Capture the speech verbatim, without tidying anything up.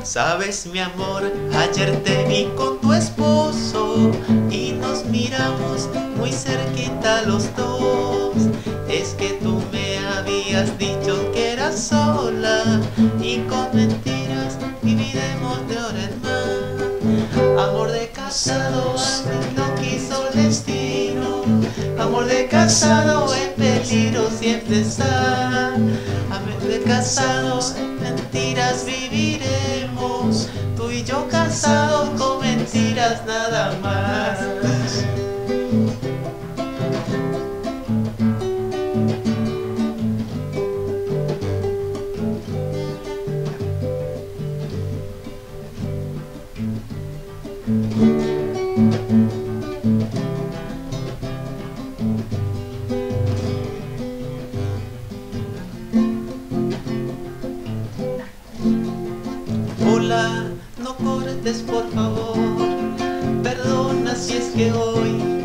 Sabes, mi amor, ayer te vi con tu esposo y nos miramos muy cerquita los dos. Es que tú me habías dicho que eras sola y con mentiras viviremos de ahora en más. Amor de casado, así lo quiso el destino. Amor de casado, en peligro siempre está. Amor de casado, en mentiras viviremos. Tú y yo casados con mentiras nada más. Hola, no cortes por favor, perdona si es que hoy